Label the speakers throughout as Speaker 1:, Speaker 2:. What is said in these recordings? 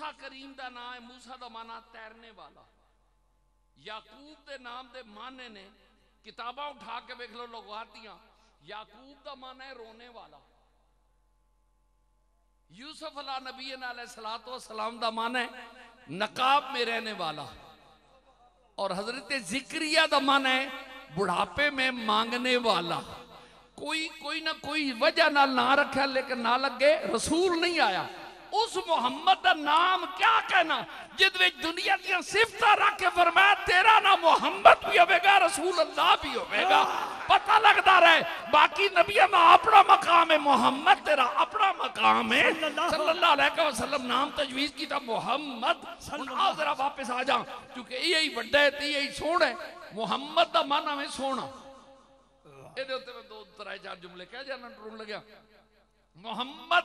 Speaker 1: मूसा करीम का नाम है। मूसा का माना तैरने वाला। याकूब के नाम के माने ने किताबा उठा के वेख लो लगवातियां। याकूब का माना है रोने वाला। यूसुफ अला नबी अलैहिस्सलातो सलाम का माना है नकाब में रहने वाला। और हजरत जिक्रिया का माना है बुढ़ापे में मांगने वाला। कोई ना कोई वजह ना रखा, लेकिन ना लगे रसूल नहीं आया। उस मुहम्मद का नाम क्या कहना जिद दुनिया दी सिफत रख के फरमाया तेरा नाम मुहम्मद भी होगा, रसूल अल्लाह भी होगा। पता लगता रहे बाकी नबिया में अपना मकाम है, मोहम्मद तेरा अपना मकाम है सल्लल्लाहु अलैहि वसल्लम। नाम तजवीज की था मोहम्मद। आओ जरा वापस आ जा, क्योंकि यही बड़ा है, यही सोहना है। मोहम्मद का माना में सोहना। ये दो तरह चार जुमले कह जाना टून लग्या। मोहम्मद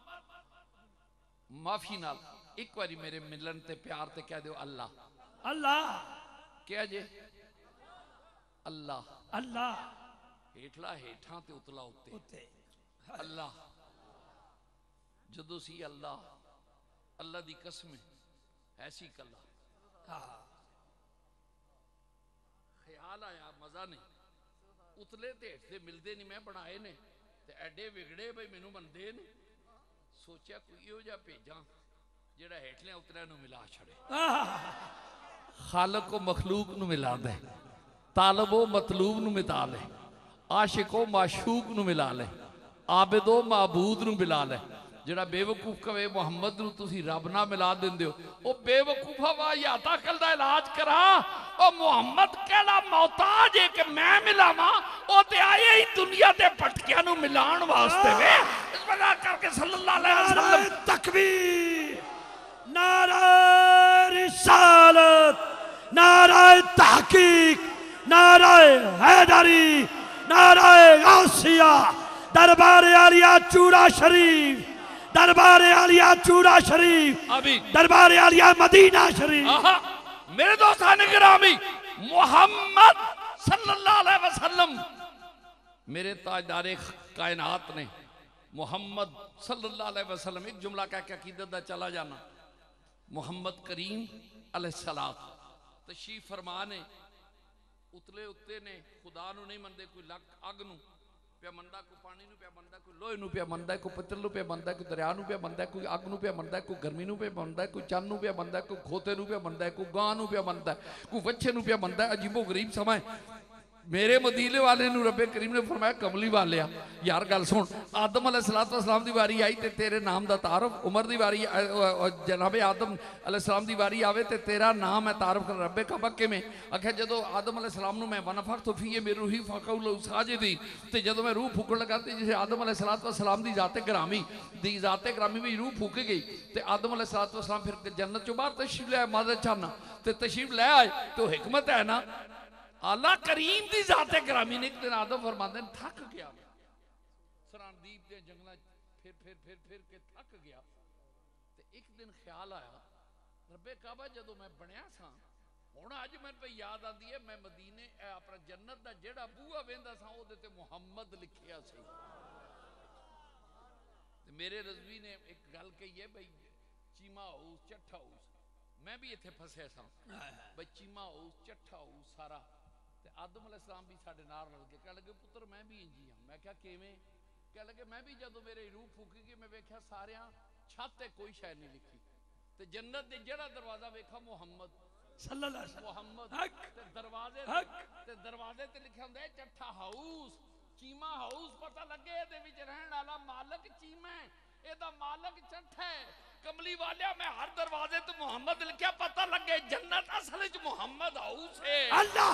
Speaker 1: माफी नाल एक बारी मेरे मिलन ते प्यार ते कह दो अल्लाह।
Speaker 2: अल्लाह
Speaker 1: क्या जे अल्लाह।
Speaker 2: अल्लाह
Speaker 1: हेठला हेठा ते उतला उत्ते
Speaker 2: उत्ते
Speaker 1: अल्लाह। जदों सी अल्लाह अल्लाह दी कसम है सी कला। ख्याल आया मजा नहीं। उतले ते हेठले मिलते नहीं, मैं बनाए ने ते एडे विगड़े भाई मैनू बनते ने। सोचा कोई इहो जिहा भेजा जेड़ा हेठले उतलिया नू मिला छड़े। खालक को मखलूक नू मिला दे, तालबो मतलूब नू मिटा ले, आशिको माशूक नू मिला ले, आबिदो माबूद नू मिला ले। जेड़ा बेवकूफ कवे मुहम्मद नू तुसी रब ना मिला देंदे हो, ओ बेवकूफा वा या ताकल दा इलाज करा। ओ मुहम्मद केड़ा मोहताज है कि मैं मिलावा? ओ ते आए ही दुनिया दे भटकियां नू मिलाण वास्ते वे। बिस्मिल्लाह करके सल्लल्लाहु अलैहि वसल्लम
Speaker 2: तकबीर, नारा रिसालत, नारा तहकीक, नारा हैदरी, नारा गौसिया, दरबार आलिया चूड़ा शरीफ, दरबार आलिया चूड़ा शरीफ,
Speaker 1: अभी
Speaker 2: दरबार आलिया मदीना शरीफ।
Speaker 1: मेरे दोस्तान गिरामी मोहम्मद सल्लल्लाहु अलैहि वसल्लम मेरे ताजदारे कायनात ने मोहम्मद सल्लल्लाहु अलैहि वसल्लम एक जुमला कह के अकीदत दा चला जाना। मोहम्मद करीम अलैहिस्सलाम तशरीफ फरमा ने उतले उत्ते ने खुदा नू नहीं मनदे। कोई लक अग नू पिया मनदा, कोई पानी नू पिया मनदा, कोई लोहे नू पिया मनदा, कोई पत्थर नू पिया मनदा, कोई दरिया नू पिया मनदा, कोई अग नू पिया मनदा, कोई गर्मी नू पिया मनदा, कोई चंद नू पिया मनदा, कोई खोते नू पिया मनदा, कोई गां नू पिया मनदा, कोई वच्छे नू पिया मनदा। अजीबो गरीब समा है। मेरे मदीने वाले नू रब्बे करीम ने फरमाया कमली वालिया यार गल सुन। आदम अलैहिस्सलाम दी वारी आई ते तेरे नाम दा तारफ, उमर दी वारी जनाबे आदम अलैहिस्सलाम दी वारी आवे ते तेरा नाम है तारफ कर। रब्बे कबा किवें आख्या जदों आदम अलैहिस्सलाम नू मैं वनफख्तु फीहि मिन रूही फक़उलु साजिदी ते जदों मैं रूह फूकण लगा ते जिसे आदम अलैहिस्सलाम दी जाते ग्रामी में रूह फूकी गई ते आदम अलैहिस्सलाम फिर जन्नत चों बाहर तशरीफ ले आए। मादे चाहना ते तशरीफ ले आए तो हिकमत है ना अल्लाह करीम दी जाते ग्रामी ने। एक दिन आदम फरमाते थक गया सरानदीप के जंगल फिर के थक गया। ते एक दिन ख्याल आया रब्बे काबा जदों मैं बनया सा हुण अज मेरे पे याद आती है मैं मदीने अपना जन्नत दा जेड़ा बूहा वेंदा सा ओदे ते मुहम्मद लिखिया सी। ते मेरे रज़वी ने एक गल कही है भाई चीमा हाउस चट्ठा हाउस मैं भी इत्थे फसे सा भाई चीमा हाउस चट्ठा हाउस सारा। आदम अलैहिस्सलाम भी साडे नाल रल के कह लगे पुत्र मैं भी इंजी हाँ। मैं क्या किवें? कह लगे मैं भी जदों मेरी रूह फूकी गई मैं वेख्या सारियां छत ते कोई शै नहीं लिखी ते जन्नत दे जेड़ा दरवाजा वेखा मुहम्मद सल्लल्लाहु अलैहि वसल्लम ते दरवाजे ते लिखा हुंदा है चट्ठा हाउस चीमा हाउस। पता लगे इहदे विच रहण वाला मालक चीमा है, एदा मालक चट्ठा है। कमली वालिया मैं हर दरवाजे तो मोहम्मद लिखा पता लगे जन्नत असल च मोहम्मद हाउस है। अल्लाह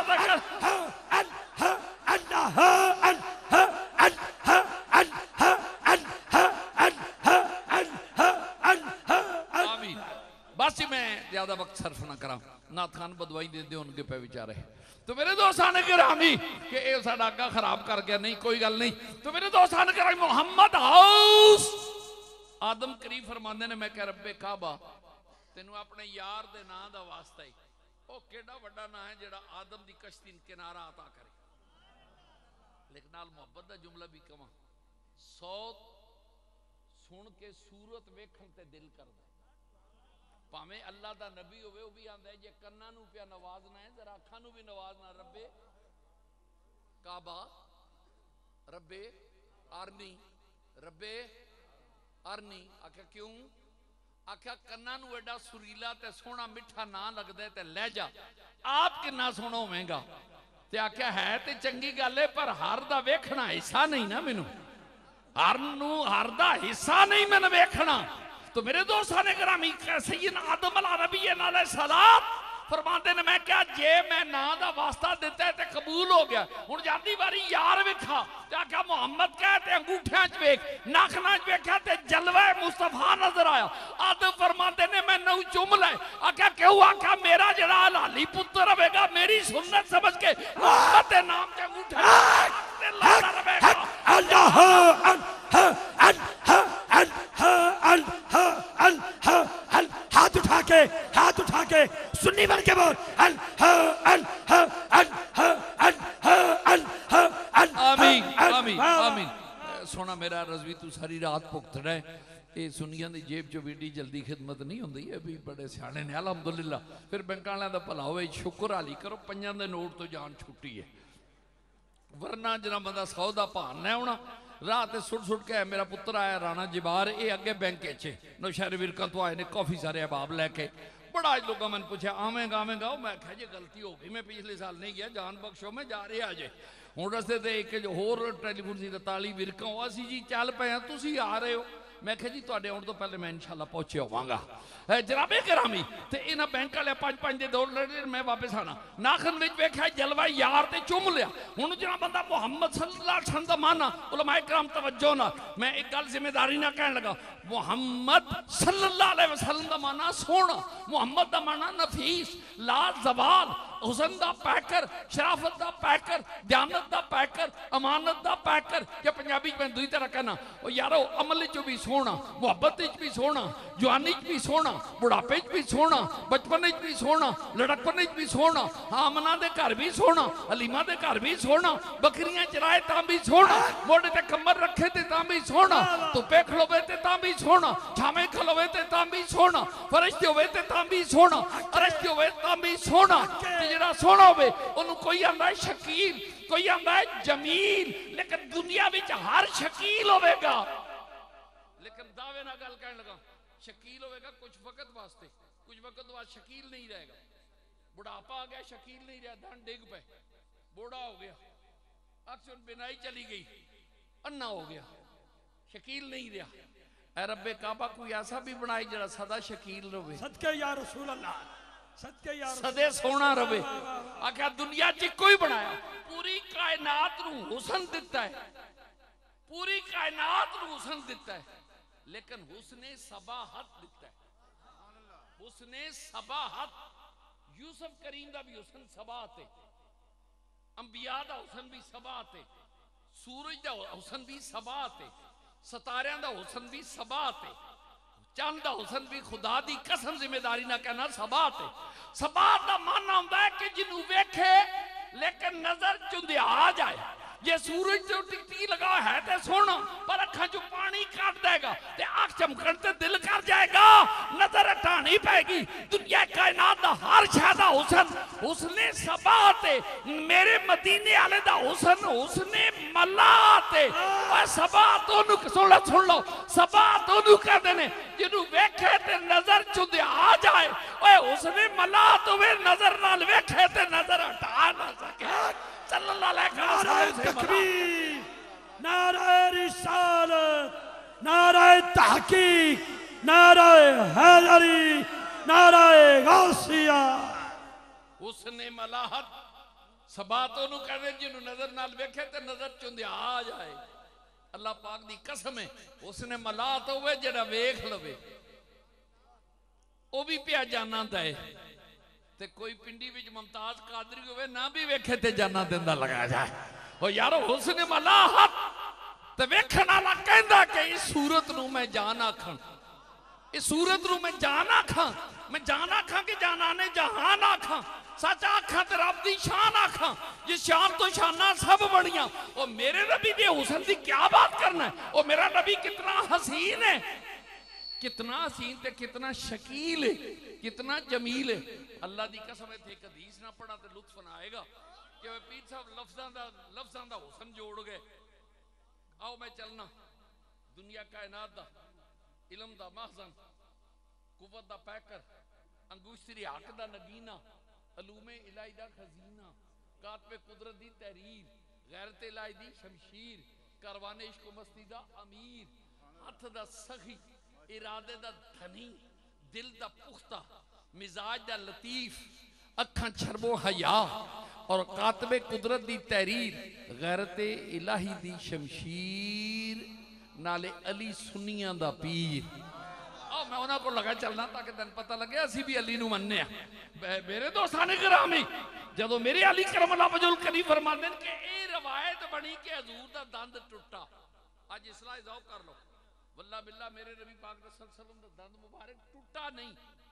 Speaker 1: बस मैं ज्यादा वक्त सर्फ ना करा। नाथ खान बदवाई दे दे उनके पे विचारे। तो मेरे दोस्तान गिरामी कि ये साडा अग्गा खराब कर गया नहीं कोई गल नहीं। तो मेरे दोस्तान गिरामी मोहम्मद हाउस आदम करीम फरमांदे ने मैं कह रब्बे काबा तेनू अपने यार दे नां दा वास्ता ही ओ केड़ा वड्डा नां है जेड़ा आदम दी कश्ती किनारा अता करे। लेकिन नाल मोहब्बत दा जुमला भी कवां सौत सुन के सूरत वेखण ते दिल करदा भावें अल्लाह दा नबी होवे वो भी आंदा है जे कन्ना नू पिया नवाजना है जरा अखां नू भी नवाजना। रब्बे काबा रब्बे आरनी रब्बे आरनी। आख्या क्यों? आख्या कन्ना नू एडा सुरीला ते सोहना मिठा ना लगदा ते लहजा आप किन्ना सोहना होवेगा। ते आख्या है ते चंगी गल है पर हर दा वेखना हिस्सा नहीं ना मैनू, हर दा हिस्सा नहीं मैंने वेखना। तो मेरे दोस्तान गिरामी सैयदना आदम अलैहिस्सलाम फरमाते ने मैं क्या जे मैं ना दा वास्ता दिता है ते कबूल हो गया। हुण जाती बारी यार वेखा ते आख्या मुहम्मद कह ते अंगूठियां च वेख नाखना च वेख्या ते जलवा मुस्तफा नजर आया। आदम फरमाते ने मैं नौ चुम लै। आख्या क्यों? आख्या मेरा जड़ा हलाली पुत्र रहेगा मेरी सुन्नत समझ के मुहम्मद के नाम से अंगूठा लाता रहेगा।
Speaker 2: अल्लाह हाथ उठा के सुन्नी बन के बोल
Speaker 1: आमीन आमीन आमीन। सोना मेरा रज़वी तू सारी रात भुगतना है। ये सुनिया की जेब चो एडी जल्दी खिदमत नहीं होंगी है भी बड़े सियाने ने अलहमदुलिल्लाह। फिर बैंक वालों का भला हो शुक्र हाली करो 5 के नोट तो जान छुट्टी है वरना जना बंदा 100 का भान है होना राह ते सुट के मेरा पुत्र आया राणा जिबार ये अगे बैंक नौशहरे विरका तो आए ने काफ़ी सारे अहबाब लैके बड़ा अज लोगों मैंने पूछा आवेगा आवेगा मैं कहा जी गलती हो गई मैं पिछले साल नहीं गया जान बख्शो मैं जा रहा अजे हूँ रस्ते ते एक होर टेलीफोन से 43 विरका असी जी चल पे तुम आ रहे हो मैं कहा जी तुहाडे आउण तो पहले मैं इंशाअल्लाह पहुंचे होवांगा। जनाबे गिरामी ते इन्हां बैंक वाले 5-5 दे दौड़ लड़े मैं वापस आना नाखन विच वेख्या जलवा यार ते चुम लिया। हुण जिहड़ा बंदा मुहम्मद सल्लल्लाहु अलैहि वसल्लम दा माना उलमाए किराम तवज्जो ना मैं एक गल जिम्मेदारी ना कहन लगा मुहम्मद सल्लल्लाहु अलैहि वसल्लम दा माना सोहना मुहम्मद दा माना नफीस लाजवाल हुसन दा पैकर शराफत दा पैकर दयानत दा पैकर अमानत दा पैकर या पंजाबी में दूई तरह कहना ओ यारो अमल च भी सोहना मुहब्बत भी सोहना जवानी भी सोहना बुढ़ापे भी सोहना बचपन भी सोहना लड़कपन भी सोहना आमना दे घर भी सोहना हलीमा दे घर भी सोहना बकरियां चराए तां भी सोहना मोढ़े ते कमर रखे ते तां भी सोहना धुप्पे खलोवे ते तां भी सोहना छावे खलोवे ते तां भी सोहना फर्श ते होवे ते तां भी सोहना अरश ते होवे तां भी सोहना जेड़ा सोहना होवे ओनू कोई आंदा है शकील कोई आंदा है जमील लेकिन दुनिया विच हर शकील होवेगा लेकिन दावे ना गल कहने लगा शकील होवेगा कुछ वक्त वास्ते कुछ वक्त बाद शकील नहीं रहेगा। बुढ़ापा आ गया शकील नहीं रहा धन डिग पे बूढ़ा हो गया अक्सर बिनाई चली गई अन्ना हो गया शकील नहीं रहा। ऐ रब्बे काबा कोई ऐसा भी बनाए जरा सदा शकील रहे
Speaker 2: सदके या रसूल अल्लाह सदके या
Speaker 1: सदे सोना रवे। आख्या दुनिया च कोई बनाया पूरी कायनात नू हुसन दिता है पूरी कायनात नू हुसन दिता है लेकिन हुसने सबाहत दिता है हुसने सबाहत यूसुफ करीम दा भी हुसन सबाहत है अंबिया दा हुसन भी सबाहत है सूरज दा हुसन भी सबाहत है सितारियां दा हुसन भी सबाहत है चंद दा हुसन भी खुदा दी कसम जिम्मेदारी ना कहना सबाहत है। सबाहत दा माना हुंदा है कि जिन्नू वेखे लेकिन नजर चुंधिया आ जाए जे सूरज तो टिकटी लगा है तो सोना पर अखा चो पानी काट देगा ते आंख चमकन ते दिल कर जाएगा नजर हटानी पैगी। दुनिया कायनात दा हर शय दा हुसन हुसने सबाहत मेरे मदीने वाले दा हुसन हुसने मलात ओए सबाहत ओनू सुन लो सबाहत ओनू कहंदे ने जिन्नू वेखे ते नजर चुंधिया आ जाए ओए हुसने मलात होवे नजर नाल वेखे ते नजर हटा ना सके।
Speaker 2: तकबीर नारे रिसालत नारे तहकीक नारे हैदरी नारे गौसिया
Speaker 1: उसने मलाहत सबातों नु कहने जिन्हों नजर नाल वेखे ते नजर चुंधिया आ जाए अल्लाह पाक दी कसम है उसने मलाहत होवे जेड़ा वेख लवे ओ भी पिया जाना दे ते कोई पिंडी विच मुमताज कादरी होवे ना भी वेखे ते जाना देंदा लगा जाए ओ यारो हुस्न मलाहत ते वेखण वाला कहंदा कि इस सूरत नु मैं जान आखां इस सूरत नु मैं जान आखां कि जाना ने जहान आखां सच आखां ते रब दी शान आखां जिस शान तो शाना सब बड़ियां ओ मेरे नबी दे हुस्न दी क्या बात करना है ओ मेरा नबी कितना हसीन है कितना हसीन ते कितना शकील है, कितना जमील है। अल्लाह की कसम है, एक हदीस ना पढ़ा तो लुत्फ ना आएगा कि पीर साहब लफ्जां दा हुसन जोड़ गए। आओ मैं चलना दुनिया कायनात दा इलम दा महजन, कुव्वत दा पैकर, अंगूश्तरी हक दा नगीना, अलूमे इलाही दा खजीना, कातबे कुदरत दी तहरीर, गैरत इलाही दी शमशीर, कारवाने इश्क मस्ती दा अमीर, हथ दा सखी, इरादे दा धनी, दिल दा पुख्ता, मिजाज दा लतीफ, अखां छरबो हया और कातबे कुदरत दी तहरीर, गैरत इलाही दी शमशीर, नाले अली सुन्नियां दा पीर। आओ मैं उन्हां को लगा चलना ताकि तन पता लगे असी भी अली नूं मन्ने आ। मेरे दोस्तान गिरामी, जदों मेरे अली करमल्लाह वजहुल करीम फरमांदे ने कि ये रवायत बनी कि हजूर दा दंद टुटा। अज इसलाह जाओ कर लो, वल्लाह बिल्लाह मेरे नबी पाक सल्लल्लाहु अलैहि वसल्लम दा दंद मुबारक टुटा नहीं,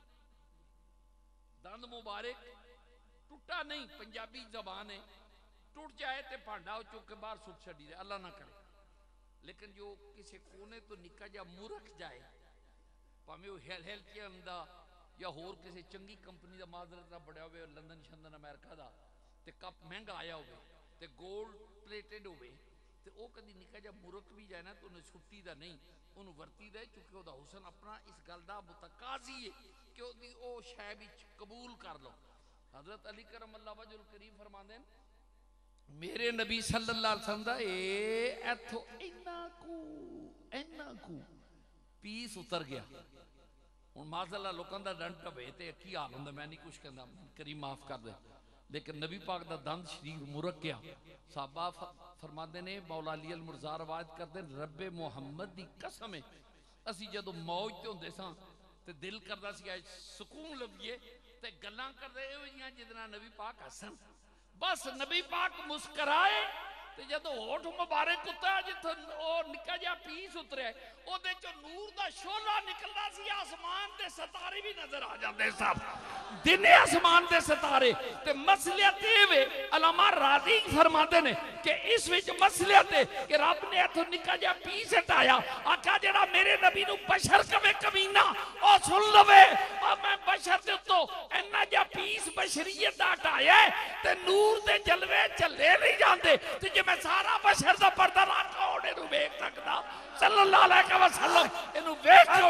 Speaker 1: दंद मुबारक टुटा नहीं। पंजाबी जबान है, टूट जाए तो भांडा चुक के बाहर सुट छड़ी दे, अल्लाह ना करे। लेकिन जो किसी कोने तो निका जा मुरख जाए, भावें वो हेल्कियन दा या होर किसी चंगी कंपनी का माजरत ना बड़ा हो, लंदन शंदन अमेरिका का, तो कप महंगा आया हो, तो गोल्ड प्लेटेड हो, तो वह कभी निका जा मुरख भी जाए ना तो उन्हें छुट्टी का नहीं, उन्होंने वरती दे, चूंकि वह हुसन अपना इस गल का मुतकाजी है कि वह शय भी कबूल कर लो। हजरत अली करमल्लाह वजहुल करीम फरमाते हैं, मेरे नबी सल्लल्लाहु अलैहि वसल्लम दा इथों इन्ना कू पीस उतर गया। हुण माज़अल्लाह लोकां दा दंद ढवे ते की हाल हुंदा, मैं नहीं कुछ कहंदा, करीम माफ कर दे। लेकिन नबी पाक दा दंद शरीफ मुरक गया। साहबा फरमाते ने, मौला अली अल मुर्जा रवायत करते, रब्बे मुहम्मद दी कसम है असी जदों मौज ते हुंदे सां ते दिल करदा सी आज सुकून लभीए ते गल्लां करदे इहो जिहियां जिहदे नाल नबी पाक हसन। बस नबी पाक मुस्कराए ते जदों होठ मुबारक उतरा जिथों निक्का जिहा पीस उतरिया, ओहदे चों नूर दा शोला निकलदा सी, आसमान दे सितारे भी नजर आ जांदे सब, दिने आसमान दे सितारे। ते मसलियत एह वे, अल्लामा राज़ी फरमाते ने कि इस विच मसलियत है कि रब ने इथों निक्का जिहा पीस हटाया, आखा जेड़ा मेरे नबी नूं बशर कवे कमीना ओ सुन लवे, मैं बशर दे उत्तों इन्ना जिहा पीस बशरीयत दा हटाया ते नूर दे जलवे चले नहीं जांदे। ते जे मैं सारा बशर दा पर्दा रखा ओने नूं वेख सकदा, सल्लल्लाहु अलैहि वसल्लम इनू वेख के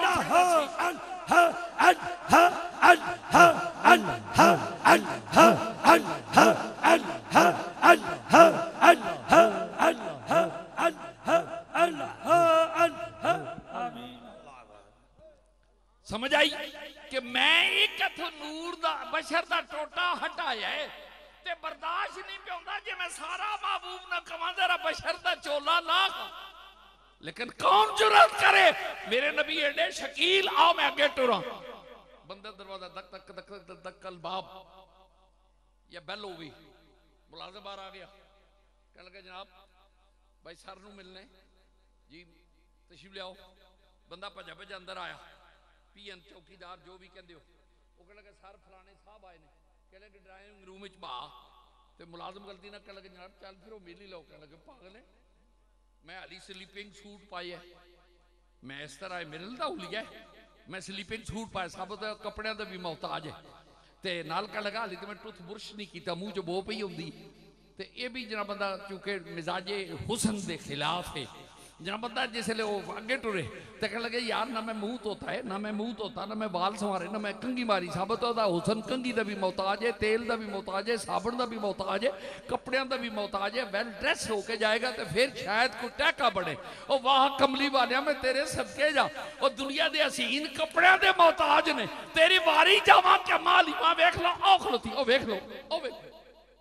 Speaker 1: समझ आई कि मैं एक हथों नूर दा बशर दा टोटा हटाया है ते बर्दाश्त नहीं पाउंदा जे मैं सारा महबूब ना कवां जरा बशर दा चोला ला। लेकिन कौन जुर्रत करे, मेरे नबी एडे शकील। आओ मैं आगे टुरा, बंदे दरवाजा धक धक धक धक धक कल बाब या बेल हो गई, मुलाजिम बाहर आ गया, कह लगे जनाब भाई सर नूं मिलने जी, तशरीफ लियाओ। बंदा भजा भजा अंदर आया, पीएन चौकीदार जो भी कहते हो, वो कह लगे सर फलाने साहब आए ने, कह लगे ड्राइंग रूम में बा, तो मुलाजिम गलती ना कह लगे जनाब चल फिर वो मिल ही लो, कह लगे पागल है, मैं हाली स्लीपिंग सूट पाया, मैं इस तरह मिलदा हुलिया, मैं स्लीपिंग सूट पाया, सब तो कपड़े का भी मोहताज है, तो नाल कह लगा हाली तो मैं टूथ बुरश नहीं किया, मूँह च बो पई होंदी, तो ये भी जना बंदा चूंकि मिजाजे हुसन के खिलाफ है, जना बंदा जिसले वो अगे टुरे तो कह लगे यार ना मैं मुंह धोता है, ना मैं मुंह धोता, ना मैं बाल संवारे, ना मैं कंघी मारी, सब तो हुसन कंघी का भी मोहताज है, तेल का भी मोहताज है, साबन का भी मोहताज है, कपड़िया का भी मोहताज है। वेल ड्रेस होके जाएगा तो फिर शायद कोई टैका बने, और वाह कमली वालिया मैं तेरे सदके जा, और दुनिया के हसीन कपड़िया के मोहताज ने, तेरी वारी जावा क्या मालिमा वेख लो, आओ खलोती, ओ वेख लो, ओ वेख लो,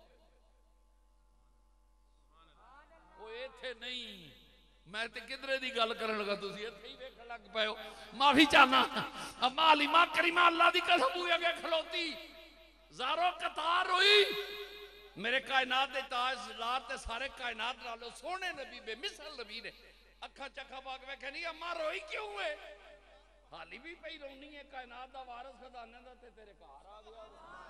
Speaker 1: नहीं मैं तो किधरे की गल करन लगा, तुम इत्थे ही वेखण लग पे हो। माफी चाहना, मालिमा करीमा अल्लाह की कसम हुई अगे खलोती, ज़ारो कतार हुई, मेरे कायनात दे ताजदार ते सारे कायनात नालों सोहने नबी बेमिसाल नबी ने अखा चखा पा के वेख्या नहीं, अम्मा रोई क्यों है, हाली भी पई रोनी है, कायनात दा वारिस खजाने दा ते तेरे घर आ गया।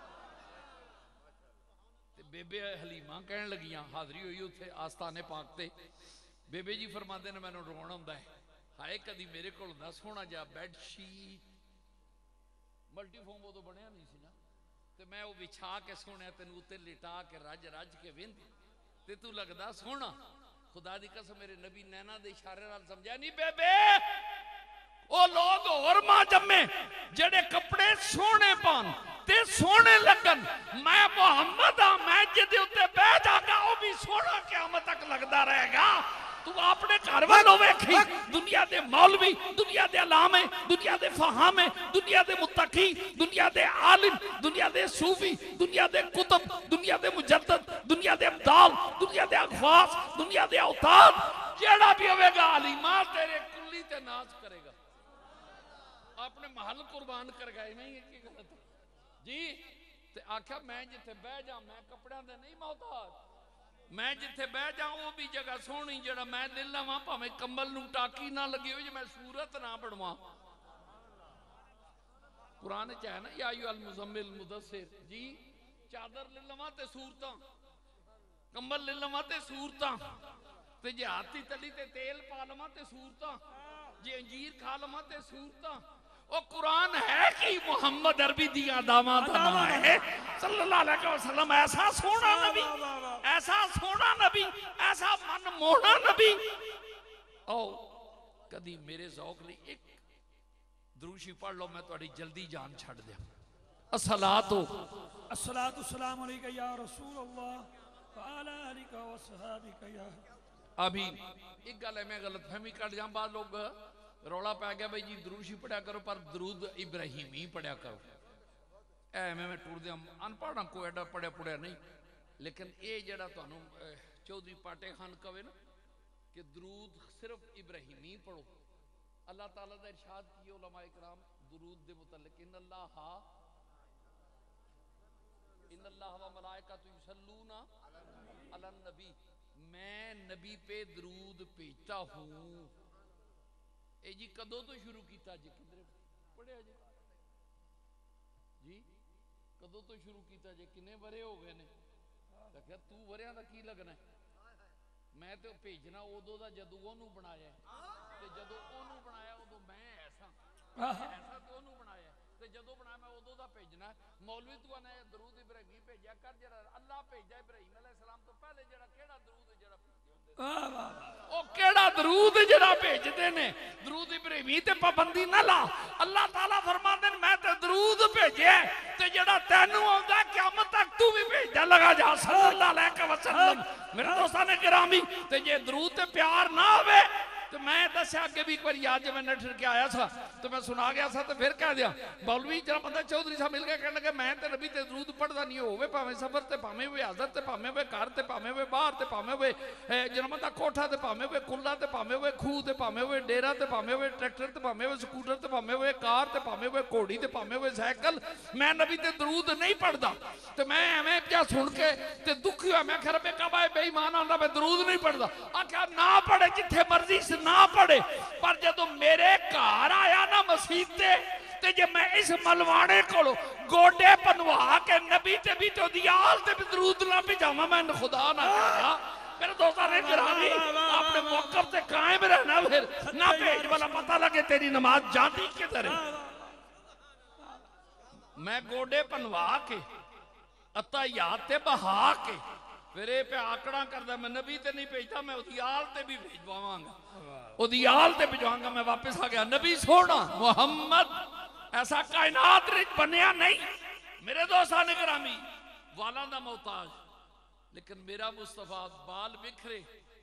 Speaker 1: ते बेबे हलीमा कहन लगियां, हाजरी हुई उत्थे आस्थाने पाक ते, बेबे जी फरमाते ने मैनू रोना आउंदा है, हाए कदी मेरे को सोहना जा बैडशीट मल्टीफोम उदों बनया नहीं सी ना, ते मैं वो विछा के सोने तेन उत्ते लिटा के रज रज के विंध ते तू लगदा सोहना। खुदा दी कसम मेरे नबी नैना दे इशारे नाल समझा नहीं बेबे ओ लोग और मां जम्मे जेड़े कपड़े सोने पान ते सोने लगन, मैं मुहम्मद हां, मैं जिदे उत्ते बह जागा वो भी सोना क़यामत तक लगदा रहेगा। तू अपने घर वालों वेखी दुनिया दे मौलवी, दुनिया दे अलामे, दुनिया दे फहामे, दुनिया दे मुत्तकी, दुनिया दे आलिम, दुनिया दे सूफी, दुनिया दे कुतुब, दुनिया दे मुजद्दिद, दुनिया दे अब्दाल, दुनिया दे अखवास, दुनिया दे औताद, जेड़ा भी होवेगा अलीमा तेरे कुल्ली ते नाज करेगा, अपने महल कुर्बान कर गए। नहीं है की गलत जी। ते आख्या मैं जिथे बह जा मैं कपड़ियां दे नहीं मोहताज, मैं जिथे बह जाऊं वो भी जगह सोहनी जड़ा मैं ले लवां भावें कंबल नूं टाकी ना लगी हो, मैं सूरत ना बनवा। कुरान च है ना या अय्युहल मुज़म्मिल मुदस्सिर जी, चादर ले लवां ते सूरतां, कंबल ले लवां ते सूरतां, ते जे हाथी तली ते तेल पा लवां ते सूरतां, जे अंजीर खा लवां ते सूरतां। ओ कुरान है कि मोहम्मद अरबी दिया दामाद है सल्लल्लाहु अलैहि वसल्लम, ऐसा सोना नबी, ऐसा सोना नबी, ऐसा मन मोहना नबी। ओ कदी मेरे ज़ौक लिए एक दुरूशी पढ़ लो, मैं थोड़ी जल्दी जान छड़ दिया। अस्सलातु
Speaker 2: अस्सलाम अलैका या रसूल अल्लाह व अला आलिका व सहाबिका या।
Speaker 1: अभी एक गल है, मैं गलत फहमी कर जा, बाद लोग रौला पै गया भाई जी दरूशी पढ़िया करो पर दरूद इब्राहिमी पढ़िया करो। एवं मैं टूर दिया अनपढ़ ना कोई एडा पढ़िया पुढ़िया नहीं, लेकिन ये जड़ा तुहानू चौधरी पाटे खान कहे ना कि दरूद सिर्फ इब्राहिमी पढ़ो। अल्लाह ताला दा इरशाद किया उलमा इकराम दरूद दे मुतल्लिक, इन्नल्लाह व मलाइकतु युसल्लूना अलन नबी, मैं नबी पे दरूद भेजता हूँ। ए जी कदों तो शुरू किया जी, किधरे पढ़िया जी जी, कदों तो शुरू किया जी, किन्ने वरे हो गए ने? आख्या तू वरिया का की लगना है, मैं तो भेजना उदों का जदों ओनू बनाया, ते जदों ओनू बनाया उदों मैं ऐसा ऐसा तो ओनू बनाया, ते जदों बनाया मैं उदों का भेजना। मौलवी तू ने दरूद इब्राहिमी भेजा कर, जरा अल्लाह भेजा इब्राहिम अलैहिस्सलाम तो पहले जरा केड़ा दरूद जरा केड़ा दरूद जरा भेजते ने, दरूद इब्राहिमी ते पाबंदी ना ला। अल्लाह ताला फरमांदे ने मैं ते दरूद भेजे ते जड़ा तैनू आउंदा क़यामत तक तू भी भेजदा लगा जा सल्लल्लाहु अलैहि वसल्लम। मेरे दोस्तां ने गिरामी, ते जे दरूद ते प्यार ना होवे तो मैं दस अगे भी एक बार याद जब मैं नठर के आया था तो मैं सुना गया था, तो फिर कह दिया मौलवी जरा बंदा चौधरी साहब मिल गया कहने लगे मैं तो नबी ते दरूद पढ़दा नहीं होवे, भावें सफर ते भावें वे हाजर ते भावें वे घर ते भावें वे बाहर ते भावें वे जरा बंदा कोठा ते भावें वे कुल्ला ते भावें वे खूह ते भावें वे डेरा ते भावें वे ट्रैक्टर ते भावें वे स्कूटर ते भावें वे कार ते भावें वे घोड़ी ते भावें वे साइकिल, मैं नबी ते दरूद नहीं पढ़दा। तो मैं एवें क्या सुन के ते दुखी हुआ, मैं खैर मैं कहा बेईमान आंदा मैं दरूद नहीं पढ़दा। आख्या ना पढ़े जिथे मर्जी से ना पढ़े, पर जदों मेरे घर आया ना मसीते ते जे मैं इस मलवाने को गोडे बनवा के नबी ते भी तो दियाल ते भी दरूद ना भिजावां, मैं खुदा ना करा। मेरे दोस्तों ने गिरामी अपने मौकफ से कायम रहना, फिर ना भेज वाला पता लगे तेरी नमाज जाती किधर है। मैं गोडे बनवा के अतायात ते बहा के फिर ये पे आकड़ा करदा, मैं नबी ते नहीं भेजता, मैं उदियाल ते भी भेजवावांगा, उदियाल ते भिजवाऊंगा। मैं वापस आ गया। नबी सोना मोहम्मद ऐसा कायनात रिच बनया नहीं। मेरे दोस्तान ने गिरामी वालों का मोहताज, लेकिन मेरा मुस्तफा बाल बिखरे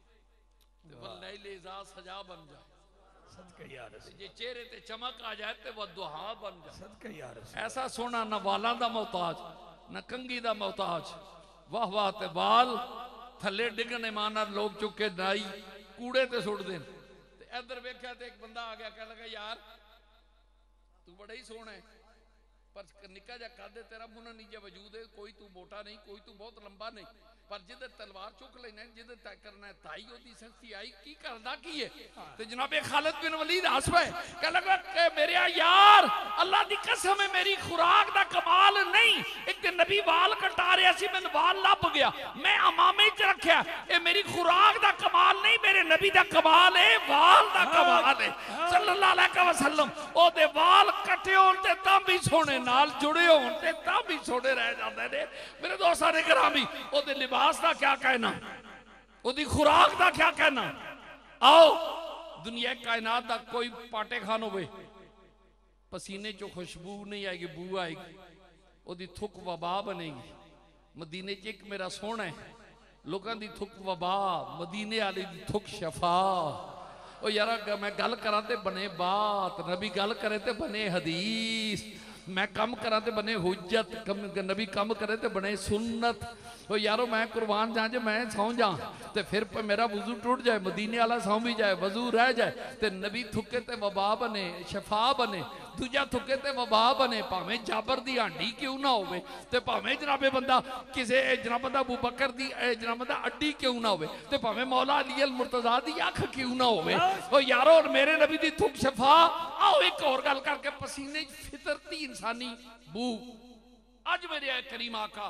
Speaker 1: सजा बन जाए, जे चेहरे ते चमक आ जाए तो वह दुहा बन जाए। ऐसा सोना न वालों का मोहताज न कंगी का मोहताज। वाह वाह ते बाल थले डिगने माना लोग चुके नाई कूड़े ते सुट देन। इधर वेख्या तो एक बंदा आ गया, कह लगा यार तू बड़ा ही सोहना है, पर निका जा कद तेरा मुन्ना नीचे वजूद है, कोई तू मोटा नहीं, कोई तू बहुत लंबा नहीं, पर जिधर तलवार चुक लेना जिधर तय करना है ताई ओदी सख्ती आई की करदा की है। ते जनाब खालिद बिन वलीद हंस पे कह लगा कि मेरे यार अल्लाह दी कसम है मेरी खुराक दा कमाल नहीं, एक दिन नबी वाल कटा रहा सी, मैंने वाल लभ गया, मैं अमामे च रखया, ये मेरी खुराक दा कमाल नहीं, मेरे नबी दा कमाल है, वाल दा कमाल है सल्लल्लाहु अलैहि वसल्लम। ओदे वाल कटे होण ते तां भी सोने नाल जुड़े होण ते तां भी सोने रह जांदे ने। मेरे दोस्तां ने करामी ओदे लिबास दा क्या कहना, ओदी खुराक दा क्या कहना। आओ दुनिया कायनात दा कोई पाटे खान होवे पसीने चो खुशबू नहीं आएगी, बू आएगी, ओदी थुक वबा बनेगी। मदीने च एक मेरा सोहना है, लोगों की थुक वबा, मदीने वाली दी थुक शफा। ओ यार मैं गल करा ते बने बात, नबी गल करे ते बने हदीस, मैं कम करा ते बने हुज्जत, नबी कम करे ते बने सुन्नत। ओ यारो मैं कुर्बान जा जे मैं सौ जा ते फिर मेरा वजू टूट जाए, मदीने वाला सौ भी जाए, वजू रह जाए, ते नबी थुके ते वबा बने, शफा बने, दूजा थुके ते वबा बने। भावें जाबर दी हांडी क्यों ना होवे, ते भावें जनाबे बंदा किसे जनाब बंदा अबू बकर दी जनाब बंदा अड्डी क्यों ना होवे, ते भावें मौला अली अल मुर्तजा दी अख क्यों ना होवे। ओ यारो मेरे नबी दी थुक शफा। आओ एक और गल करके पसीने फितरती इंसानी बू। अज मेरे करीम आका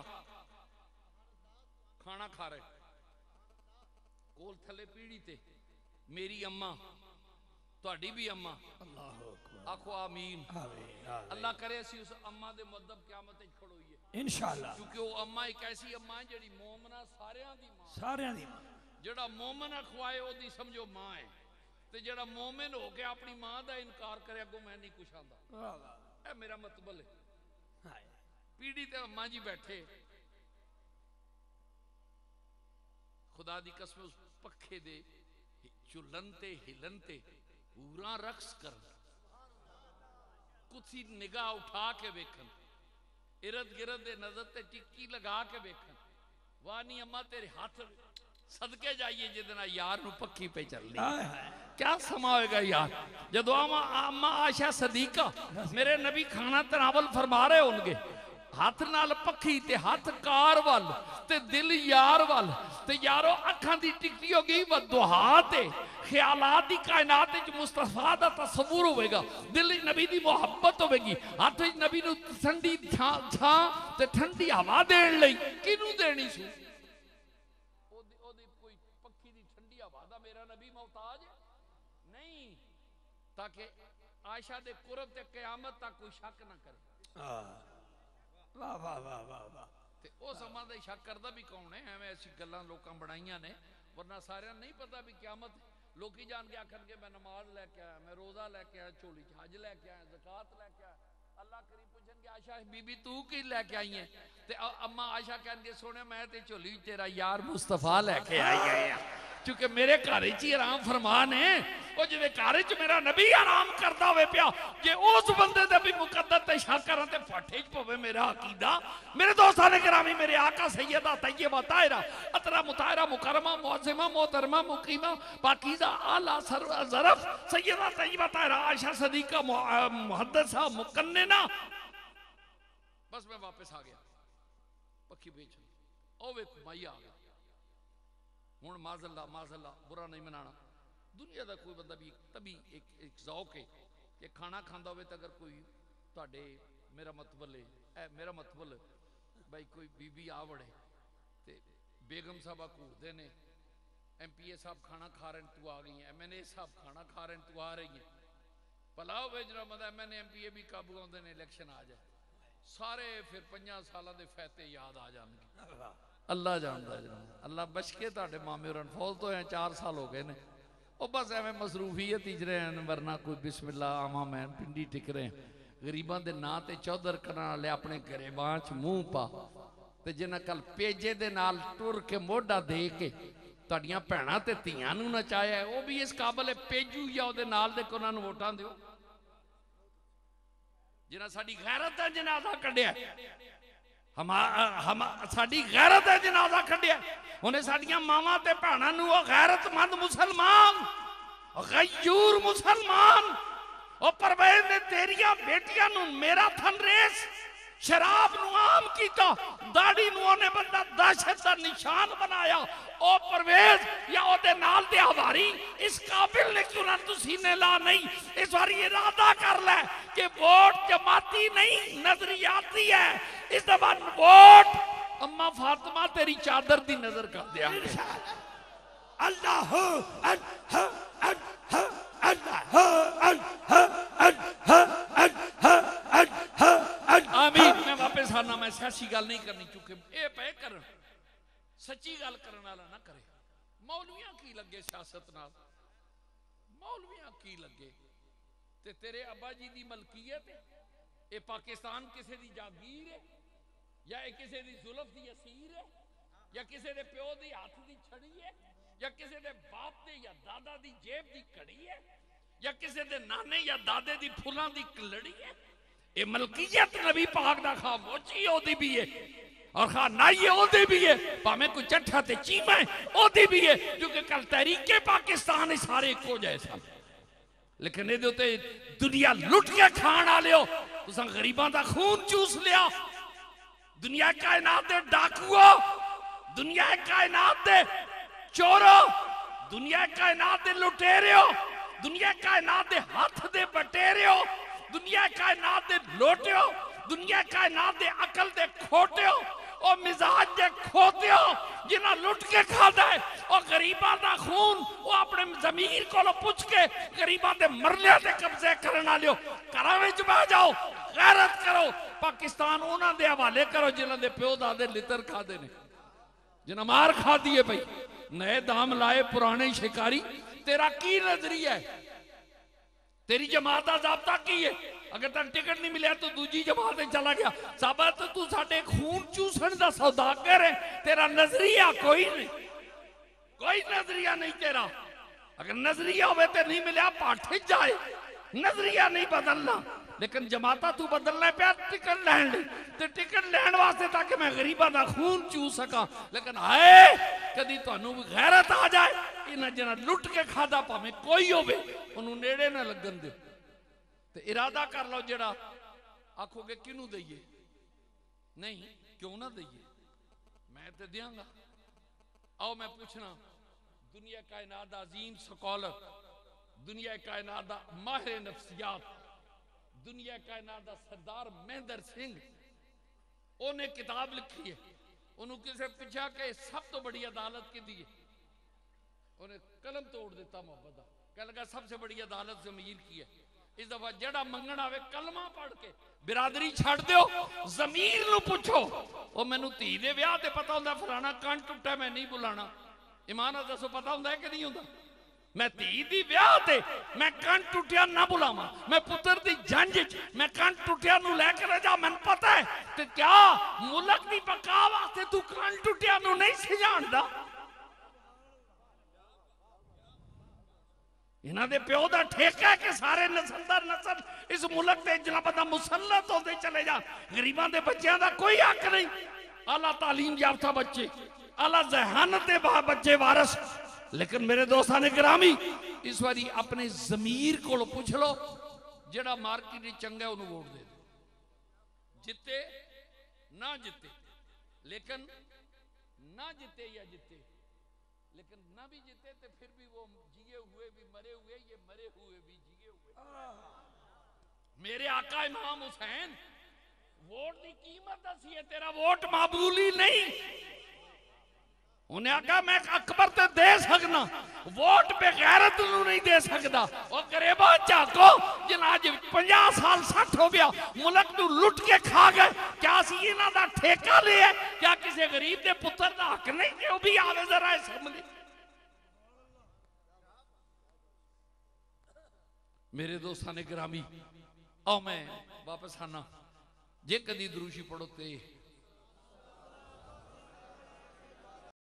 Speaker 1: खाना खा रहे कोल थले पीढ़ी ते मेरी अम्मा तुहाडी भी अम्मा, आखो आमीन। अल्लाह करे असी उस अम्मा दे मुअद्दब क़यामत विच खड़ोईए इंशाअल्लाह, क्योंकि वो अम्मा एक ऐसी अम्मा है जेड़ी मोमना सारियां दी मां, सारियां दी मां। जेड़ा मोमिन अखवाए ओदी समझो मां है, ते जेड़ा मोमिन हो के अपनी मां दा इनकार करे अगो मैं नहीं कुछ आंदा। ए मेरा मतबल है पीढ़ी ते अम्मा जी बैठे, खुदा दी कसम उस पखे दे चुलनते हिलनते पूरा रक्स कर, कुछ निगाह उठा के वेखन, इरद गिरद दे नजर ते टिक्की लगा के वेखन। वाह नी अम्मा तेरे हाथ सदके जाइए जिदना यार नू पक्की पे चलनी। क्या समा होएगा यार जदों अम्मा आशा सदीका मेरे नबी खाना तनावल फरमा रहे होंगे, हाथ नाल पखी ते हाथ कार वाल ते दिल यार वाल, ते यारो अखां दी टिकटी हो गई वदुहा ते ख्यालात दी कायनात विच मुस्तफा दा तसव्वुर होवेगा, दिल नबी दी मोहब्बत होवेगी, हाथ विच नबी नू ठंडी छां ते ठंडी हवा देण लई किनू देनी सी। ओदी कोई पखी दी ठंडी हवा दा मेरा नबी मोहताज नहीं, ताकि आयशा दे कुरब ते क़यामत तक कोई शक ना करे। वाह वाह वाह वाह वाह। ते उस अम्मा दा शक करदा भी कौन है, एवें ऐसी गल्लां लोकां बनाईयां ने, वरना सारियां नहीं पता भी क़यामत लोकी जान के आखन के मैं नमाज लैके आया, मैं रोजा लैके आया, झोली च हज लैके आया, ज़कात लैके आया। अल्लाह करीम पूछन के आयशा बीबी तू की लैके आई है, ते अम्मा आयशा कहन सोने मैं ते झोली तेरा यार मुस्तफा लैके आई है, क्योंकि मेरे घर ही आराम फरमान है। वो जिदे घर च मेरा नबी आराम करता हुए पिया, जे उस बंदे दे भी मुकद्दर ते शक करा ते फाटे च पवे मेरा अकीदा। मेरे दोस्तां ने गिरामी मेरे आका सैयदा तय्यबा ताहिरा अतरा मुताहिरा मुकरमा मुअज़्ज़िमा मोहतरमा मुकीमा पाकीज़ा आला ज़रफ़ सैयदा तय्यबा ताहिरा आयशा सदीका मुहद्दिसा मुकन्निना। बस मैं वापस आ गया पक्की बेच ओ वे माई आ गया हुण माज़ल्ला बुरा नहीं मनाना। दुनिया का कोई बंदा भी तभी एक ज़ौक है कि खाना खाता हो, अगर कोई तुहाडे मेरा मतबल है मेरा मतबल भाई कोई बीबी आ वड़े ते बेगम साहबा घूरते ने, MPA साहब खाना खा रहे हैं तू आ गई है, MNA साहब खाना खा रहे हैं तू आ रही है, भला हो जरा मतलब MNA MPA भी काबू आते हैं, इलेक्शन आ जाए सारे फिर 5 सालों के फैते याद आ जाएंगे। अल्लाह जानता जनाब, अल्लाह बच के तुहाडे मामे होरां फौज तो हैं 4 साल हो गए ने, वो बस एवं मसरूफीयत ही रहे हैं, वरना कोई बिस्मिल्ला आमा मैन पिंडी टिक रहे हैं। गरीबां दे नां ते चौधर करने वाले अपने गरेबां च मूँह पा, ते जिन्हां कल पेजे दे नाल टुर के मोढा दे के तुहाडियां भैणां ते धीआं नूं नचाया, वो भी इस काबल है पेजू या उहदे नाल दे उन्हां नूं वोटां दिओ। जिन्हां साडी गैरत दा जनाजा कढिया, साडी गैरत है जनाजा कढिया, उन्हें साडियां मावां ते भैणां नूं ओ गैरतमंद मुसलमान गयूर मुसलमान ਉਹ परवेज ने तेरिया बेटियां नू मेरा थन रेस शराब नू आम कीता दाढ़ी नू ओने बंदा दहशत दा निशान बनाया ओ परवेज या ओदे नाल दे हवारी इस काबिल ने क्यों ना तू सीने ला नहीं इस बार इरादा कर ले कि वोट जमाती नहीं नजरियाती है इस दफा वोट अम्मा फातिमा तेरी चादर दी नजर कर दिया
Speaker 2: अल्लाह
Speaker 1: आमीन। मैं वापस आना मैं सियासी गल नहीं करनी चूंकि ये पे कर सच्ची गल करने वाला ना करे मौलवियां की लगे सियासत नाल मौलवियां की लगे ते तेरे अब्बा जी दी मलकीयत ये पाकिस्तान किसी दी जागीर है या किसी दी जुल्फ दी असीर है या किसी दे प्यो दी हाथ दी छड़ी है या किसी दे बाप दे या दादा दी जेब दी कड़ी है या किसी दे नाने या दादे दी फुलां दी कलड़ी है ये मलकीयत नबी पाक दा खामोशी ओदी भी है और खानाई ओदी भी है भावे कोई चट्ठा ते चीमा है ओदी भी है क्योंकि कल तहरीके पाकिस्तान सारे इको जैसा लेकिन ये दुनिया लुट के खाण वाले हो तुसां गरीबां दा खून चूस लिया दुनिया कायनात दे डाकुओ दुनिया कायनात दे चोरो दुनिया कायनात दे लुटेरियो दुनिया कायनात दे हाथ दे बटेरियो दुनिया कायनात दे लोटियो दुनिया कायनात दे अकल दे खोटियो और मिजाज दे खोतियो जिन्हें लुट के खाता है और गरीबां दा खून वो अपने जमीर को पुछ के गरीबां दे मरने दे कब्जे करने वाले घरां विच बह जाओ गैरत करो पाकिस्तान उन्हां दे हवाले करो जिन्हां दे प्यो दादे लितर खादे ने जिन्हां मार खा दी है भाई नए दाम लाए पुराने शिकारी तेरा की नजरिया है तेरी जमात का जाब्ता की है अगर तेन टिकट नहीं मिले तो दूजी जमात चला गया साबत तो तू साडे खून चूसण दा सौदागर है तेरा नजरिया कोई नहीं कोई नजरिया नहीं तेरा अगर नजरिया होवे तो नहीं मिले पाठे जाए नजरिया नहीं बदलना लेकिन जमाता तू बदलना पे टिकट लैन ते टिकट लैन वास्ते ताकि मैं गरीबां दा खून चूस सका लेकिन आए कदी तुहानू भी गैरत आ जाए इन्हां जिन्हां लुट के खादा भावें कोई होवे उन्होंने नेड़े ना लगन दे ते इरादा कर लो जेड़ा आखोगे किनू दईए नहीं क्यों ना दईए मैं तो देंगा आओ मैं पूछना दुनिया कायनात दा अजीम स्कॉलर दुनिया कायनात दा माहिर नफ्सियात दुनिया कायनात दा सरदार महेंद्र सिंह ओने किताब लिखी है उन्होंने किसी पूछा कि सब तो बड़ी अदालत की दी है उन्हें कलम तोड़ दिता मोहब्बत का कह लगा सबसे बड़ी अदालत जमीर की है इस दफा जेड़ा मंगण आवे कलमा पढ़ के बिरादरी छड़ दो जमीर नू पूछो वो मैनू धी दे विआह ते पता होंदा फलाना कंन टुटा मैं नहीं बुलाना ईमान दसो पता होंदा है कि नहीं होंदा मैं धी दी विआह ते मैं कंन टुटिया ना बुलावा मैं पुत्र दी जंज मैं कंन टुटिया नू लेकर जा मैनू पता है ते क्या मुल्क दी बका वास्ते तू कंन टुटिया नू नहीं सिजाणदा इन्हां दे प्यो दा ठेका है कि सारे नस्ल दर नस्ल इस मुल्क दे जना पता मुसल्लत होते चले जा गरीबां दे बच्चों दा कोई हक नहीं आला तालीम याफ्ता बच्चे आला ज़हानत दे बच्चे वारस लेकिन मेरे दोस्तान गिरामी इस बारी अपने जमीर को पूछ लो जेड़ा मार्केट चंगा है उन्होंने वोट दे दो जिते ना जिते लेकिन ना जिते या जिते लेकिन ना भी जिते तो फिर भी वो जिए हुए भी मरे हुए ये मरे हुए भी जिए हुए मेरे आका इमाम हुसैन वोट की कीमत दसी है तेरा वोट मामूली नहीं उन्हें आखा मैं अकबर ते दे सकना वोट बेगैरत नू नहीं दे सकता और गरीबा झाको जिन्हें अज 50 साल 60 हो गया मुल्क नू लुट के खा गए क्या असी इन्हां दा ठेका लिया क्या किसी गरीब के पुत्र का हक नहीं कि भी आवे जरा समझ मेरे दोस्तान गिरामी आओ मैं वापस आना जे कदी दुरूशी पढ़ो ते